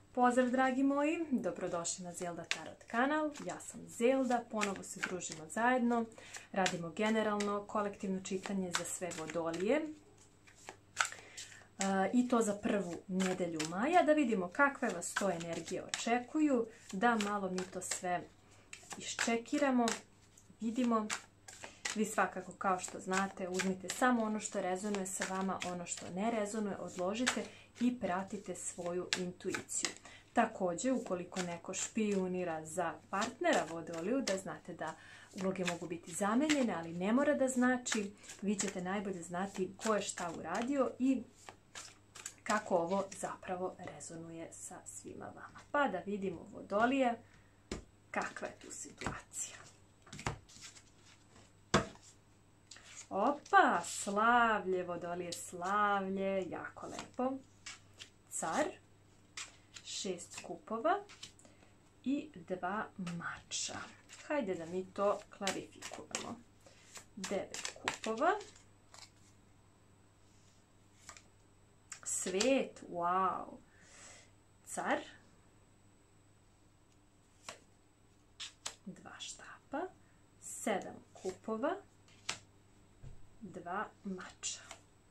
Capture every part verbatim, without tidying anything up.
Pozdrav dragi moji, dobrodošli na Zelda Tarot kanal. Ja sam Zelda, ponovo se družimo zajedno. Radimo generalno kolektivno čitanje za sve vodolije. E, I to za prvu nedelju maja, da vidimo kakve vas to energije očekuju, da malo mi to sve iščekiramo, vidimo. Vi svakako, kao što znate, uzmite samo ono što rezonuje sa vama, ono što ne rezonuje odložite i pratite svoju intuiciju. Također, ukoliko neko špijunira za partnera vodoliju, da znate da uloge mogu biti zamenjene, ali ne mora da znači. Vi ćete najbolje znati ko je šta uradio i kako ovo zapravo rezonuje sa svima vama. Pa da vidimo vodolije, kakva je tu situacija. Opa, slavlje, vodolije, slavlje, jako lepo. Car, šest kupova i dva mača. Hajde da mi to klarifikujemo. Devet kupova. Svet, wow. Car. Dva štapa. Sedam kupova. Dva mača.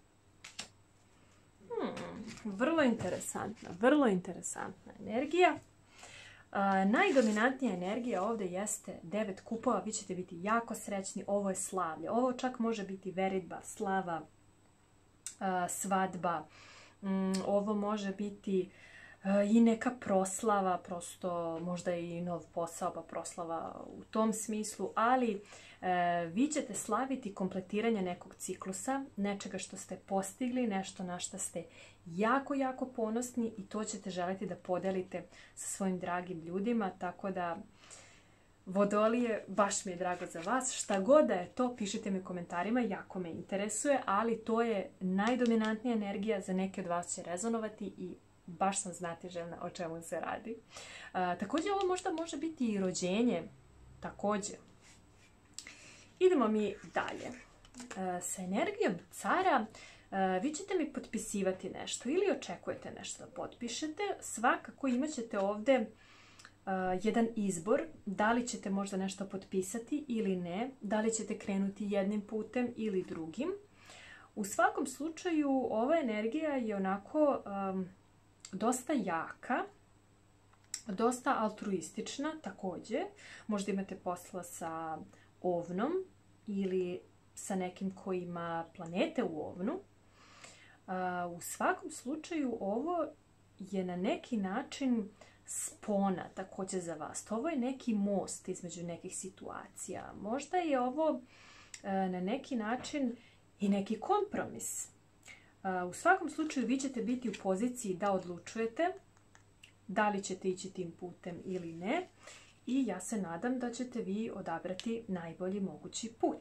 Hmm, vrlo interesantna, vrlo interesantna energija. Uh, najdominantnija energija ovdje jeste devet kupova. Vi ćete biti jako srećni. Ovo je slavlje. Ovo čak može biti veritba, slava, uh, svadba. Um, ovo može biti uh, i neka proslava, prosto možda i nov posao, pa proslava u tom smislu, ali E, vi ćete slaviti kompletiranje nekog ciklusa, nečega što ste postigli, nešto na što ste jako, jako ponosni i to ćete želiti da podelite sa svojim dragim ljudima, tako da vodolije, baš mi je drago za vas. Šta god da je to, pišite mi u komentarima, jako me interesuje, ali to je najdominantnija energija, za neke od vas će rezonovati i baš sam znatiželjna o čemu se radi. E, također ovo možda može biti i rođenje, također. Idemo mi dalje. E, sa energijom cara e, vi ćete mi potpisivati nešto ili očekujete nešto da potpišete. Svakako imat ćete ovdje e, jedan izbor. Da li ćete možda nešto potpisati ili ne. Da li ćete krenuti jednim putem ili drugim. U svakom slučaju ova energija je onako e, dosta jaka. Dosta altruistična također. Možda imate posla sa ovnom ili sa nekim koji ima planete u ovnu. U svakom slučaju ovo je na neki način spona također za vas. Ovo je neki most između nekih situacija. Možda je ovo na neki način i neki kompromis. U svakom slučaju vi ćete biti u poziciji da odlučujete da li ćete ići tim putem ili ne. I ja se nadam da ćete vi odabrati najbolji mogući put.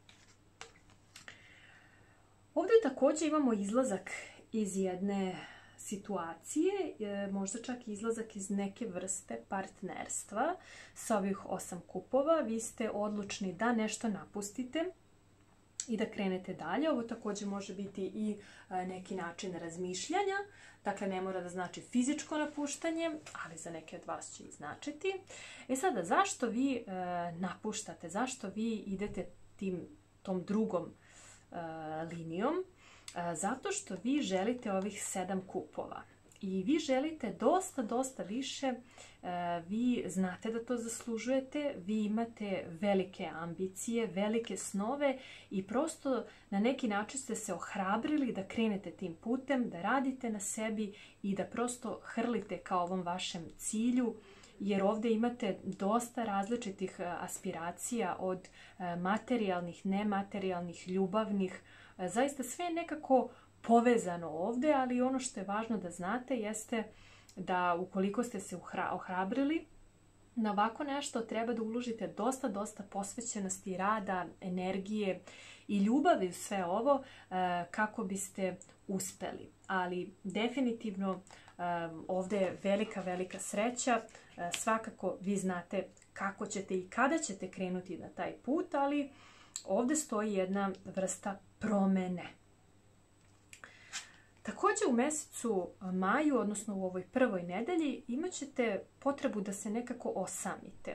Ovdje također imamo izlazak iz jedne situacije, možda čak izlazak iz neke vrste partnerstva. Sa ovih osam kupova vi ste odlučni da nešto napustite i da krenete dalje. Ovo također može biti i neki način razmišljanja. Dakle, ne mora da znači fizičko napuštanje, ali za neke od vas će i značiti. E sada, zašto vi e, napuštate? Zašto vi idete tim, tom drugom e, linijom? E, zato što vi želite ovih sedam kupova. I vi želite dosta, dosta više. E, vi znate da to zaslužujete. Vi imate velike ambicije, velike snove i prosto na neki način ste se ohrabrili da krenete tim putem, da radite na sebi i da prosto hrlite ka ovom vašem cilju. Jer ovdje imate dosta različitih aspiracija od materijalnih, nematerijalnih, ljubavnih. Zaista sve je nekako povezano ovdje, ali ono što je važno da znate jeste da ukoliko ste se ohrabrili na ovako nešto, treba da uložite dosta, dosta posvećenosti, rada, energije i ljubavi u sve ovo kako biste uspeli. Ali definitivno ovdje je velika, velika sreća. Svakako vi znate kako ćete i kada ćete krenuti na taj put, ali ovdje stoji jedna vrsta promene. Također u mjesecu maju, odnosno u ovoj prvoj nedelji, imat ćete potrebu da se nekako osamite.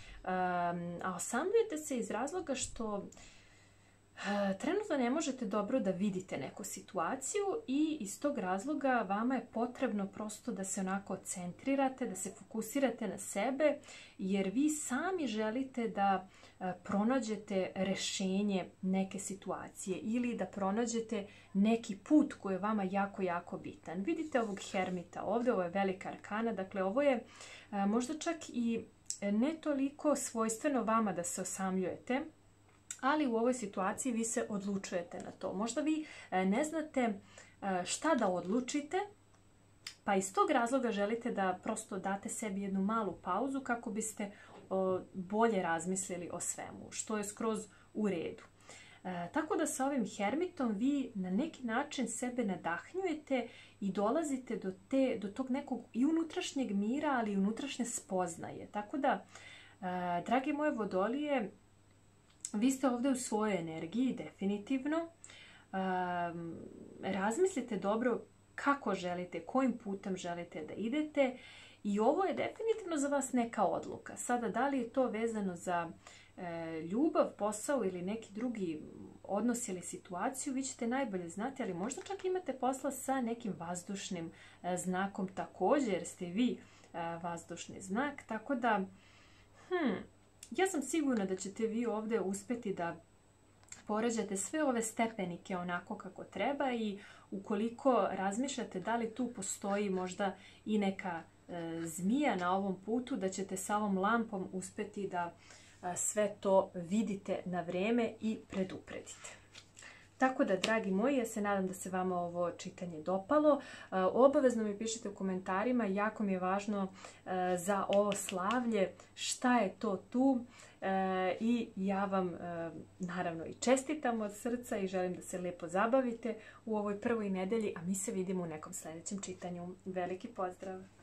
A osamljujete se iz razloga što trenutno ne možete dobro da vidite neku situaciju i iz tog razloga vama je potrebno prosto da se onako centrirate, da se fokusirate na sebe, jer vi sami želite da pronađete rješenje neke situacije ili da pronađete neki put koji je vama jako, jako bitan. Vidite ovog hermita ovdje, ovo je velika arkana, dakle ovo je možda čak i ne toliko svojstveno vama da se osamljujete, ali u ovoj situaciji vi se odlučujete na to. Možda vi ne znate šta da odlučite, pa iz tog razloga želite da prosto date sebi jednu malu pauzu kako biste bolje razmislili o svemu, što je skroz u redu. Tako da sa ovim hermitom vi na neki način sebe nadahnjujete i dolazite do, te, do tog nekog i unutrašnjeg mira, ali i unutrašnje spoznaje. Tako da, drage moje vodolije, vi ste ovdje u svojoj energiji, definitivno. Um, razmislite dobro kako želite, kojim putem želite da idete i ovo je definitivno za vas neka odluka. Sada, da li je to vezano za e, ljubav, posao ili neki drugi odnos ili situaciju, vi ćete najbolje znati, ali možda čak imate posla sa nekim vazdušnim e, znakom također, jer ste vi e, vazdušni znak, tako da hmm, ja sam sigurna da ćete vi ovdje uspjeti da poređate sve ove stepenike onako kako treba i ukoliko razmišljate da li tu postoji možda i neka e, zmija na ovom putu, da ćete sa ovom lampom uspjeti da e, sve to vidite na vrijeme i predupredite. Tako da, dragi moji, ja se nadam da se vama ovo čitanje dopalo. E, obavezno mi pišite u komentarima, jako mi je važno e, za ovo slavlje šta je to tu. E, I ja vam e, naravno i čestitam od srca i želim da se lijepo zabavite u ovoj prvoj nedelji, a mi se vidimo u nekom sljedećem čitanju. Veliki pozdrav!